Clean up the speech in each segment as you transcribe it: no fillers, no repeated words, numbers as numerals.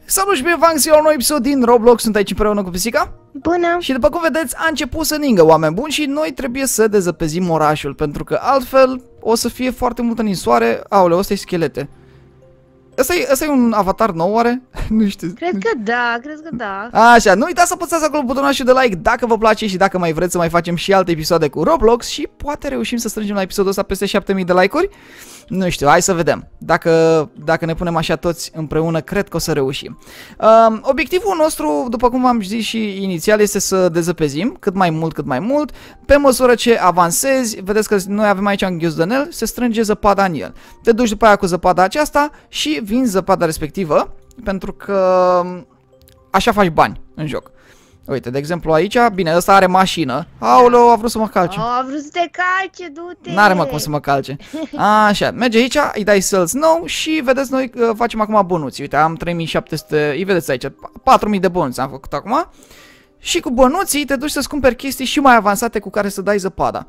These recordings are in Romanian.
Salut și bine v-am găsit la un nou episod din Roblox, sunt aici împreună cu Pisica. Bună! Și după cum vedeți, a început să ningă, oameni buni, și noi trebuie să dezăpezim orașul, pentru că altfel o să fie foarte multă ninsoare. Aoleu, ăsta e schelete. Ăsta e un avatar nou, oare? Nu știu. Cred că da, cred că da. Așa, nu uitați să apăsați acolo butonașul de like dacă vă place și dacă mai vreți să mai facem și alte episoade cu Roblox și poate reușim să strângem la episodul ăsta peste 7000 de like-uri. Nu știu, hai să vedem. Dacă ne punem așa toți împreună, cred că o să reușim. Obiectivul nostru, după cum v-am zis și inițial, este să dezăpezim cât mai mult. Pe măsură ce avansezi, vedeți că noi avem aici un ghiuzdănel, se strânge zăpada în el. Te duci după aia cu zăpada aceasta și vinzi zăpada respectivă, pentru că așa faci bani în joc. Uite, de exemplu aici, bine, ăsta are mașină. Aoleu, a vrut să mă calce. A vrut să te calce, du-te! N-are mă cum să mă calce. Așa, merge aici, îi dai sales nou și vedeți, noi facem acum bonuții. Uite, am 3700, îi vedeți aici, 4000 de bonuți am făcut acum. Și cu bonuții te duci să-ți cumperi chestii și mai avansate cu care să dai zăpada.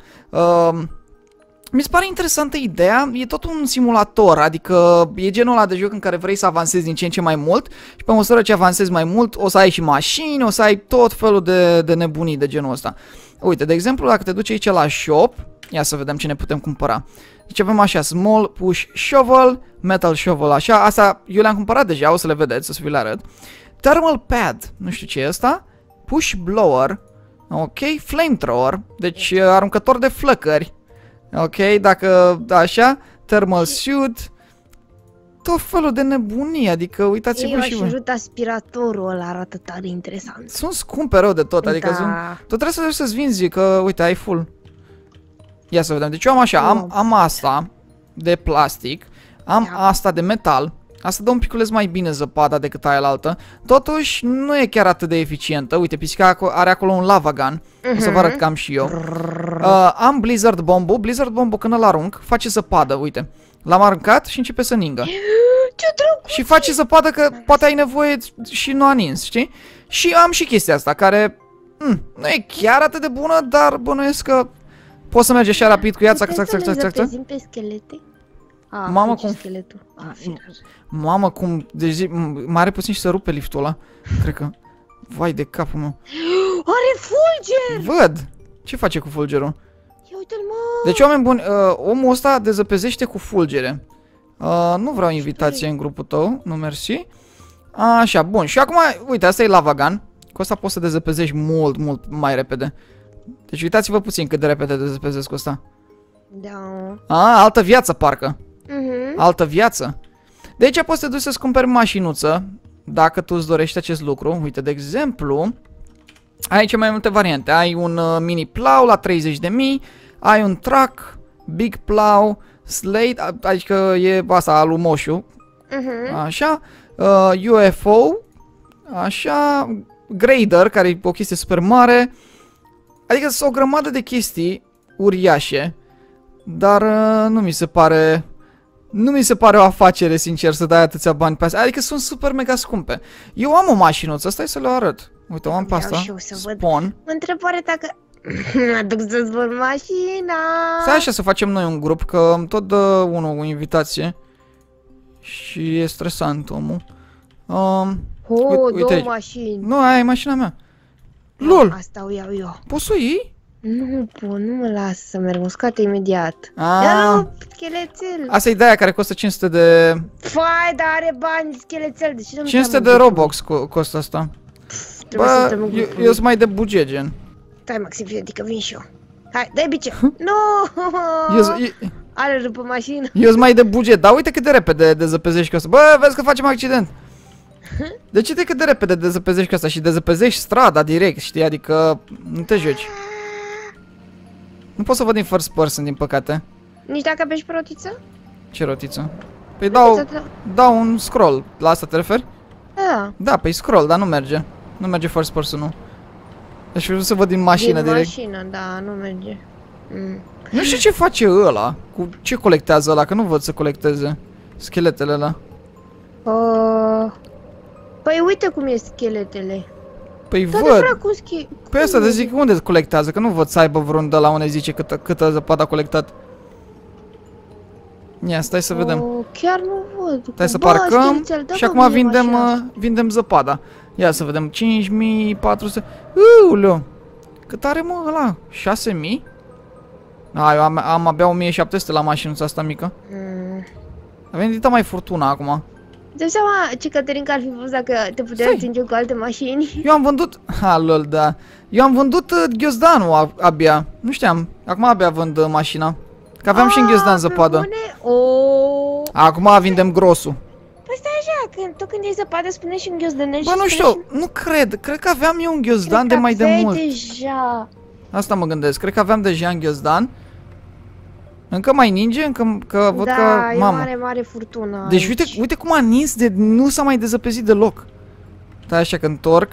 Mi se pare interesantă ideea, e tot un simulator, adică e genul ăla de joc în care vrei să avansezi din ce în ce mai mult și pe măsură ce avansezi mai mult o să ai și mașini, o să ai tot felul de nebunii de genul ăsta. Uite, de exemplu, dacă te duci aici la shop, ia să vedem ce ne putem cumpăra. Deci avem așa, small push shovel, metal shovel, așa, asta eu le-am cumpărat deja, o să le vedeți, o să vi le arăt. Thermal pad, nu știu ce e asta, push blower, ok, flamethrower, deci aruncător de flăcări. Ok, dacă așa, thermal suit, tot felul de nebunie, adică uitați-vă și voi. Aspiratorul ăla arată tare interesant. Sunt scumpe rău de tot, adică tot trebuie să duci să-ți vinzi, că uite, ai full. Ia să vedem, deci eu am așa, am asta de plastic, am asta de metal. Asta dă un piculeț mai bine zăpada decât aia la altă. Totuși, nu e chiar atât de eficientă. Uite, Pisica are acolo un lava gun. O să vă arăt că am și eu. Am Blizzard Bomb-ul. Blizzard Bomb-ul când îl arunc, face zăpadă, uite. L-am aruncat și începe să ningă. Ce drăguț! Și face zăpadă că poate ai nevoie și nu a nins, știi? Și am și chestia asta, care nu e chiar atât de bună, dar bănuiesc că poți să mergi așa rapid cu ea, țac. Pe schelete? Mamă, cum... Mamă, cum... Deci, mai are puțin și să rupe liftul ăla. Cred că... Vai de capul meu. Are fulger! Văd! Ce face cu fulgerul? Ia uite-l, mă! Deci, oameni buni, omul ăsta dezăpezește cu fulgere. Nu vreau invitație în grupul tău, nu mersi. Așa, bun. Și acum, uite, asta e lava gun. Cu asta poți să dezăpezești mult mai repede. Deci, uitați-vă puțin cât de repede dezăpezesc cu asta. Da. Altă viață, parcă. Altă viață. De aici poți să te duci să-ți cumperi mașinuță, dacă tu îți dorești acest lucru. Uite, de exemplu, aici mai multe variante. Ai un mini plow la 30.000, ai un truck, big plow, slate, adică e asta, alumoșu, așa, UFO, așa, grader, care e o chestie super mare. Adică sunt o grămadă de chestii uriașe, dar nu mi se pare... Nu mi se pare o afacere, sincer, să dai atâția bani pe asta. Adică sunt super mega scumpe. Eu am o mașinuță, stai să le arăt. Uite, o am pe asta. Spawn. Mă întreb oare dacă... Mă duc să-ți văd mașina. Stai așa să facem noi un grup, că tot dă unul o invitație. Și e stresant omul. Două mașini. Nu, aia e mașina mea. LOL! Asta o iau eu. Poți să o iei? Nu pot, nu mă las să merg, mă scoate imediat. Ia, schelețel. Asta e de aia care costă 500 de... Fai, dar are bani schelețel, de ce nu 500 de Robux costă asta. Bă, eu sunt mai de buget, gen. Stai, Maxim, adică vin și eu. Hai, dai bice. Nu! Are râpă mașină. Eu sunt mai de buget, dar uite cât de repede dezăpezești cu asta. Bă, vezi că facem accident. Deci uite cât de repede dezăpezești cu asta și dezăpezești strada direct, știi? Adică nu te joci. Nu pot să văd din first person, din păcate. Nici dacă apeși pe rotiță? Ce rotiță? Păi dau un scroll. La asta te referi? Da. Da, păi scroll, dar nu merge. Nu merge first person-ul. Deci vreau să văd din mașină direct. Din mașină, da, nu merge. Nu știu ce face ăla. Cu ce colectează ăla, că nu văd să colecteze scheletele ăla. Păi uite cum e scheletele. Păi văd. Păi asta te zic, unde colectează? Că nu văd să aibă vreun de la unde zice câtă zăpadă a colectat. Ia, stai să vedem. Ok, chiar nu văd. Hai să Bă, parcăm Scherițel, dă și mă acum mie mașina. vindem zăpada. Ia să vedem, 5400. Uuleu! Cât are mă ăla? 6000? A, eu am abia 1700 la mașinuța asta mică. A venit mai furtuna acum. Dă-mi seama ce Caterinca ar fi fost dacă te puteai atinge cu alte mașini. Eu am vândut... Ha, lol, da. Eu am vândut ghiozdanul abia. Nu știam. Acum abia vând mașina. Că aveam și în ghiozdan zăpadă. Acum vindem grosul. Păi stai așa, când iei zăpadă spune și în ghiozdanel. Bă, nu știu, nu cred. Cred că aveam eu un ghiozdan de mai de mult. Deja. Asta mă gândesc. Cred că aveam deja în ghiozdan. Încă mai ninge, încă că văd că... Da, Mamă. e mare furtună. Deci uite cum a nins de... Nu s-a mai dezăpezit deloc. Stai așa că întorc.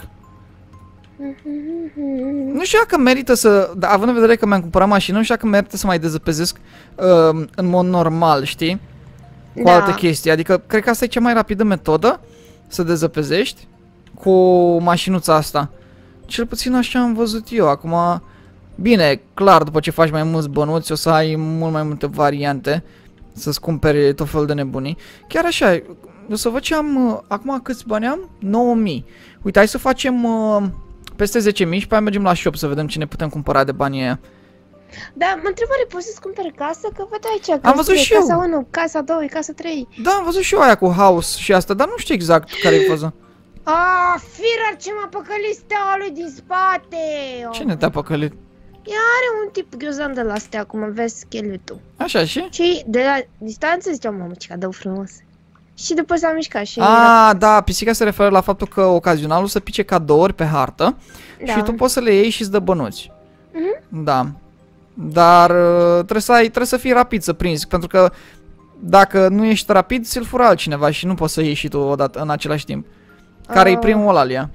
Nu știu dacă merită să... Da, având în vedere că mi-am cumpărat mașină, nu știu dacă merită să mai dezăpezesc în mod normal, știi? Cu alte chestii. Adică, cred că asta e cea mai rapidă metodă să dezăpezești cu mașinuța asta. Cel puțin așa am văzut eu. Acum, bine, clar, după ce faci mai mulți bănuți, o să ai mult mai multe variante să-ți cumperi tot felul de nebunii. Chiar așa, o să văd ce am... Acum câți bani am? 9000. Uite, hai să facem peste 10.000 și pe aia mergem la shop să vedem ce ne putem cumpăra de banii aia. Da, mă întrebare, poți să-ți cumperi casă? Că văd aici, am văzut și eu. Casa 1, casa 2, casa 3. Da, am văzut și eu aia cu house și asta, dar nu știu exact care e faza. Firar ce m-a păcălit steaua lui din spate! Cine te-a păcălit? Ea are un tip ghiozdan de la stea, cum vezi scheletul. Așa și? Și de la distanță ziceam, mamă, ce cadou frumos. Și după s-a mișcat și... Da, pisica se referă la faptul că ocazional o să pice cadouri pe hartă și tu poți să le iei și îți dă bănuți. Da. Dar trebuie să fii rapid să prinzi, pentru că dacă nu ești rapid, ți-l fură altcineva și nu poți să iei și tu odată în același timp. Care e primul ăla, Lia?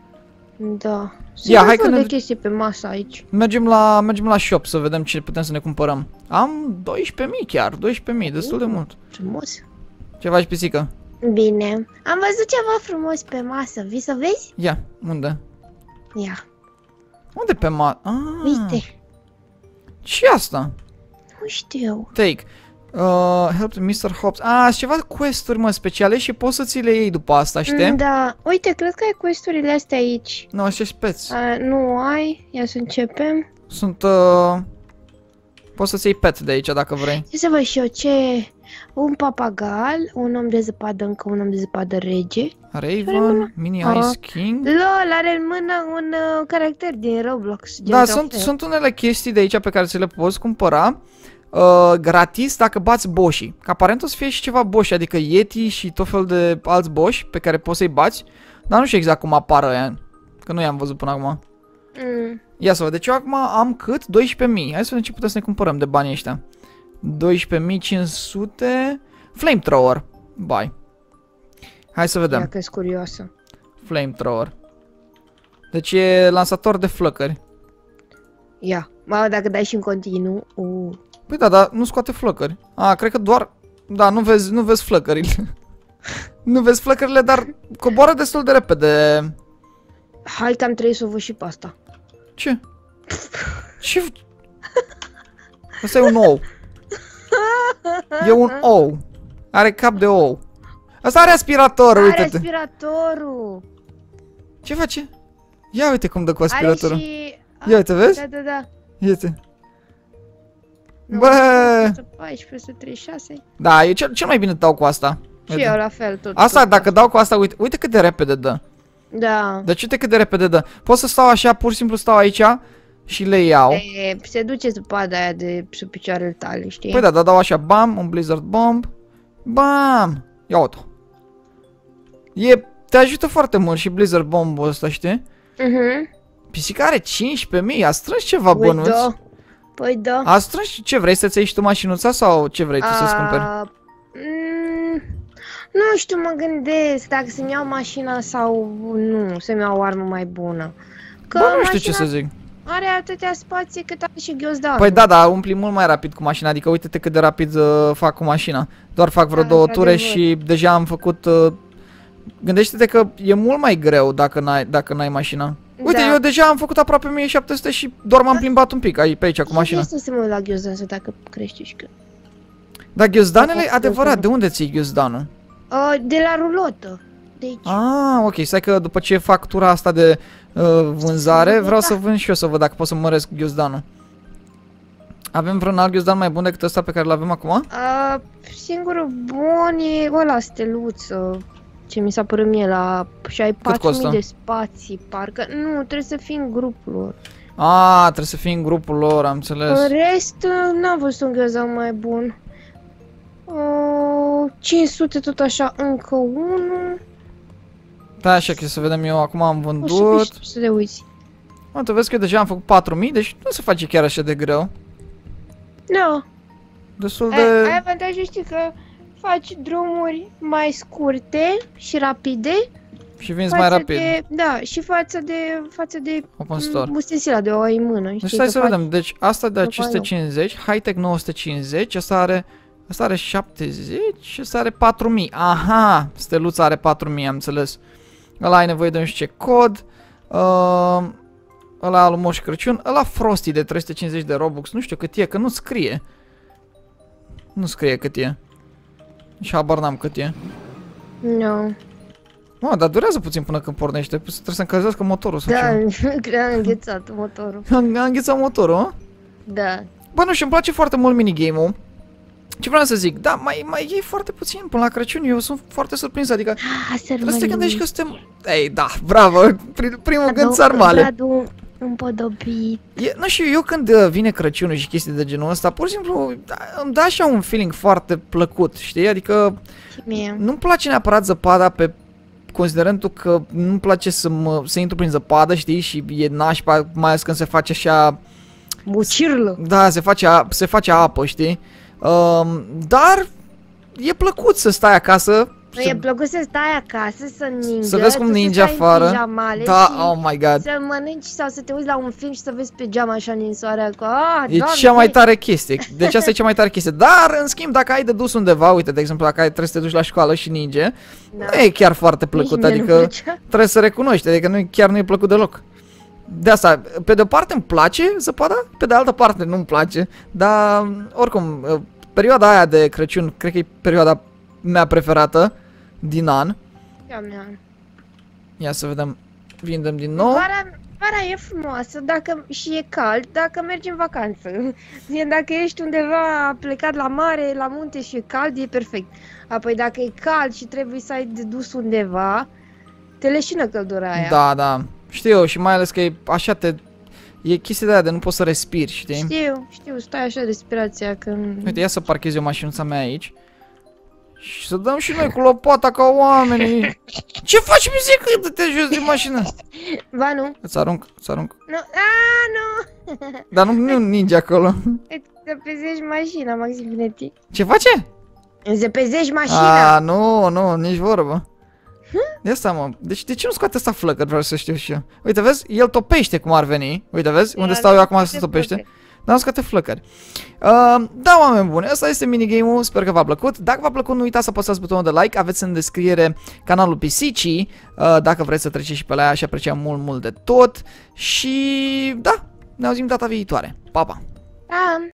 Da. Ia, hai că de chestii pe masă aici. Mergem la shop să vedem ce putem să ne cumpărăm. Am 12.000 chiar, 12.000, destul de mult. Frumos. Ce faci, pisică? Bine. Am văzut ceva frumos pe masă. Vii să vezi? Ia, unde? Ia. Unde pe masă? Uite. Ce asta? Nu știu. Take. Help Mr. Hobbs. Sunt ceva quest-uri, mă, speciale și poți să ți le iei după asta, știi? Da. Uite, cred că ai quest-urile astea aici. Nu, așa speți. Nu ai. Ia să începem. Sunt, poți să-ți iei pet de aici dacă vrei. Ia să văd și eu ce... Un papagal, un om de zăpadă, încă un om de zăpadă rege. Raven, Mini Ice King. LOL, are în mână un caracter din Roblox. Da, sunt unele chestii de aici pe care ți le poți cumpăra gratis dacă bați boșii. Că aparent o să fie și ceva boși, adică Yeti și tot fel de alți boși pe care poți să-i bați. Dar nu știu exact cum apară ăia, că nu i-am văzut până acum. Ia să văd, deci eu acum am cât? 12.000. Hai să vedem ce putem să ne cumpărăm de banii ăștia. 12.500 Flamethrower. Bai. Hai să vedem. Ia că-s curioasă. Flamethrower. Deci e lansator de flăcări. Ia. Mă, dacă dai și în continuu. Păi da, dar nu scoate flăcări. Cred că doar... Da, nu vezi flăcările. Nu vezi flăcările, dar coboară destul de repede. Hai că am trebuit să o văd și pe asta. Ce? Ce? Asta e un ou. E un ou. Are cap de ou. Asta are aspirator, uite-te. Are aspiratorul. Ce face? Ia uite cum dă cu aspiratorul. Are și... Ia uite, vezi? Da. Uite. Bă! 114, 136. Da, eu cel mai bine dau cu asta. Și eu la fel tot. Asta, dacă dau cu asta, uite cât de repede dă. Da. Deci uite cât de repede dă. Pot să stau așa, pur și simplu stau aici și le iau. Se duce zăpada aia de sub picioarele tale, știi? Păi da, dau așa, bam, un blizzard bomb. Bam! Ia uite. Te ajută foarte mult și blizzard bomb-ul ăsta, știi? Pisica are 15.000, a strâns ceva bănuți. Păi da. A strâns ce vrei, să-ți iei și tu mașinuța sau ce vrei tu să-ți cumperi? Nu știu, mă gândesc dacă să-mi iau mașina sau nu, să-mi iau o armă mai bună. Că nu știu ce să zic. Are atâtea spații cât are și ghiozdanul. Păi da, umpli mult mai rapid cu mașina, adică uite-te cât de rapid fac cu mașina. Doar fac vreo 2 ture și deja am făcut... Gândește-te că e mult mai greu dacă n-ai mașina. Uite, eu deja am făcut aproape 1700 și doar m-am plimbat un pic pe aici cu mașina. Este să mă uit la ghiozdan să dacă crește și că... Dar ghiozdanele, adevărat, de unde ții ghiozdanul? De la rulotă. De aici. Ah, ok, stai că după ce fac tura asta de vânzare, vreau să vând și eu să văd dacă pot să măresc ghiozdanul. Avem vreun alt ghiozdan mai bun decât ăsta pe care îl avem acum? Singurul bun e ăla steluță. Ce mi s-a părut mie la... Și ai 4000 de spații, parcă... Nu, trebuie să fii în grupul lor. Trebuie să fii în grupul lor, am înțeles. În rest, n-am văzut un ghiozdan mai bun. 500 tot așa, încă unul. Da, așa că să vedem eu, acum am vândut. Nu știu să te uiți. Tu vezi că eu deja am făcut 4000, deci nu se face chiar așa de greu. Nu. Destul de... Ai avantajul, știi, că faci drumuri mai scurte și rapide. Și vinzi mai rapid. Da, și față de Open Store. ustensila de o ai în mână. Deci stai să vedem, deci asta de 550, High-Tech 950, asta are 70 și asta are 4000. Aha, steluța are 4000, am înțeles. Ăla ai nevoie de nu știu ce cod. Ăla al Moș Crăciun, ăla Frosty de 350 de Robux, nu știu cât e, că nu scrie. Nu scrie cât e. Și habar n-am cât e. Nu. Mă, dar durează puțin până când pornește, trebuie să încălzească motorul sau da, ce? a înghețat motorul. A înghețat motorul, a? Da. Bă, nu știu, îmi place foarte mult minigame-ul. Ce vreau să zic, da, mai e foarte puțin până la Crăciun, eu sunt foarte surprins, adică trebuie să te gândești că suntem... Ei, da, bravo, primul gând sarmale. Împodobit. Nu știu, eu când vine Crăciunul și chestii de genul ăsta, pur și simplu îmi dă așa un feeling foarte plăcut, știi? Adică nu-mi place neapărat zăpada pe considerentul că nu-mi place să intru prin zăpadă, știi? Și e nașpa, mai ales când se face așa... Mucirlă. Da, se face apă, știi? Dar e plăcut să stai acasă. E plăcut să stai acasă, să ningă, să vezi cum ninge afară. Da, oh my god. Să mănânci sau să te uiți la un film și să vezi pe geam așa ninsoarea cu... E cea mai tare chestie. Deci asta e cea mai tare chestie. Dar, în schimb, dacă ai de dus undeva, uite, de exemplu, dacă trebuie să te duci la școală și ninge, nu e chiar foarte plăcut, adică trebuie să recunoști, adică chiar nu e plăcut deloc. De asta, pe de o parte îmi place zăpada, pe de altă parte nu-mi place, dar oricum, perioada aia de Crăciun, cred că e perioada mea preferată din an. Ia să vedem, vindem din nou. Vara e frumoasă și e cald dacă mergi în vacanță. Dacă ești undeva plecat la mare, la munte și e cald, e perfect. Apoi dacă e cald și trebuie să ai de dus undeva, te leșină căldura aia. Da, da. Știu, și mai ales că e așa e chestia de aia de nu poți să respiri, știi? Știu, stai așa respirația când... Uite, ia să parchez eu mașinuța mea aici. Și să dăm și noi cu lopata ca oamenii. Ce faci, mizică? Dă-te jos din mașină. Ba nu. Îți arunc. Nu. Nu. Dar nu ninge acolo. Îți zăpezești mașina, Maxim Vinetti. Ce face? Îți zăpezești mașina. Nu, nici vorbă. De asta, mă. Deci de ce nu scoate asta flăcări, vreau să știu și eu. Uite, vezi? El topește cum ar veni. Uite, vezi? Unde stau eu acum se topește. Dar nu scoate flăcări. Da, oameni buni, asta este minigame-ul, sper că v-a plăcut. Dacă v-a plăcut, nu uitați să apăsați butonul de like, aveți în descriere canalul Pisicii, dacă vreți să treceți și pe la ea, și apreciam mult de tot. Și da, ne auzim data viitoare. Pa, pa!